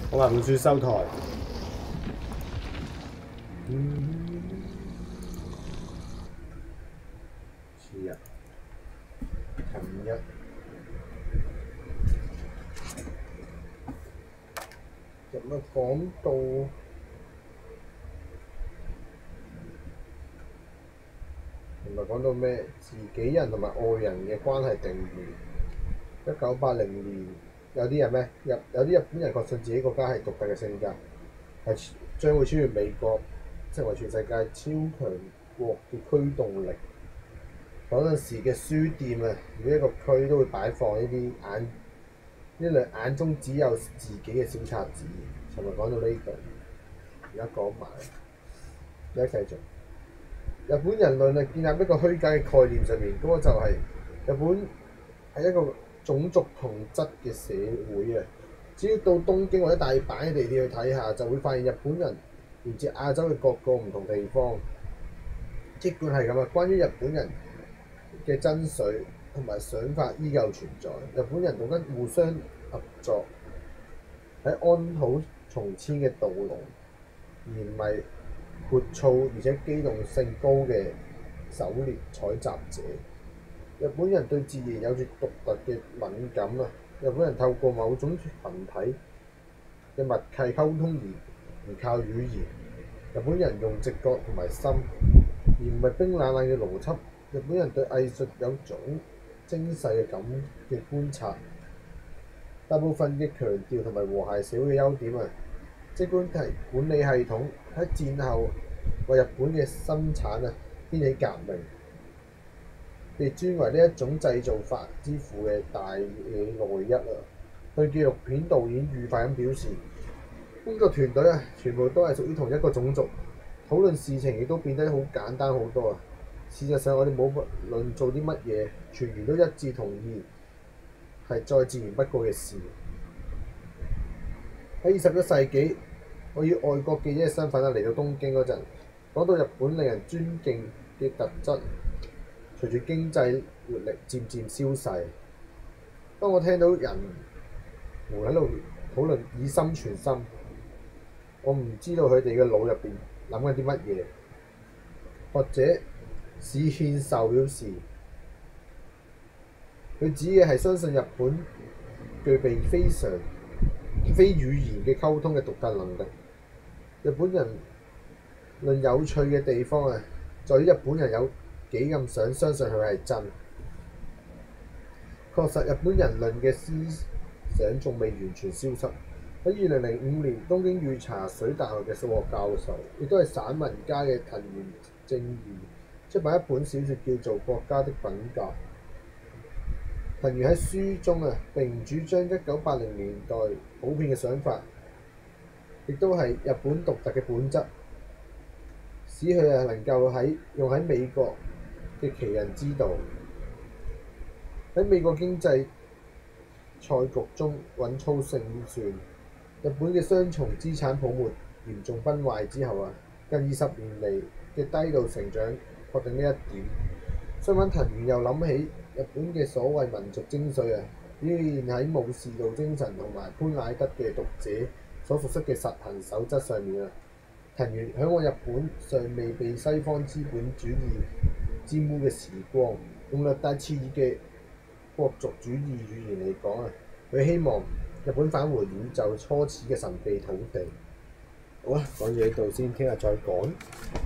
我話本書收台。是啊，琴日講到咩？自己人同埋外人嘅關係定義。1980年有啲人咩？有啲日本人確信自己國家係獨特嘅性格，係將會超越美國，成為全世界超強國嘅驅動力。嗰陣時嘅書店啊，每一個區都會擺放呢類眼中只有自己嘅小冊子。尋日講到呢度，而家講埋，而家繼續。日本人論係建立一個虛假嘅概念上面，嗰個就係日本係一個種族同質嘅社會啊！只要到東京或者大阪嘅地鐵去睇下，就會發現日本人源自亞洲嘅各個唔同地方。即管係咁啊，關於日本人嘅真髓同埋想法依舊存在。日本人懂得互相合作，喺安土重遷嘅道路，而唔係闊燥而且機動性高嘅狩獵採集者。日本人對自然有住獨特嘅敏感啊！日本人透過某種群體嘅默契溝通而靠語言。日本人用直覺同埋心，而唔係冰冷冷嘅邏輯。日本人對藝術有種精細嘅觀察。大部分嘅強調同埋和諧社會嘅優點啊，即管係管理系統喺戰後為日本嘅生產掀起革命，被尊為呢一種製造法之父嘅大野內一啊，對紀錄片導演愉快咁表示，工作團隊全部都係屬於同一個種族，討論事情亦都變得好簡單好多啊！事實上，我哋冇論做啲乜嘢，全員都一致同意係再自然不過嘅事。喺21世紀，我以外國記者嘅身份嚟到東京嗰陣，講到日本令人尊敬嘅特質，隨住經濟活力漸漸消逝。當我聽到人喺度討論以心傳心，我唔知道佢哋嘅腦入邊諗緊啲乜嘢。或者史憲壽表示，佢指嘅係相信日本具備非語言嘅溝通嘅獨特能力。日本人論有趣嘅地方在於日本人有幾咁想相信佢係真。確實，日本人論嘅思想仲未完全消失。喺2005年，東京御茶水大學嘅數學教授，亦都係散文家嘅藤原正義，出版一本小說叫做《國家的品格》。藤原喺書中並唔主張1980年代普遍嘅想法，亦都係日本獨特嘅本質，使佢能夠用喺美國嘅奇人之道。喺美國經濟賽局中穩操勝算。日本嘅雙重資產泡沫嚴重崩壞之後近20年嚟嘅低度成長確定呢一點。相反，藤原又諗起日本嘅所謂民族精髓表現喺武士道精神同埋潘乃德嘅讀者所熟悉嘅實行守則上面。藤原嚮往日本尚未被西方資本主義沾污嘅時光，用略帶刺激嘅國族主義語言嚟講佢希望日本返回宇宙初始嘅神秘土地。好啦，講住呢度先，聽日再講。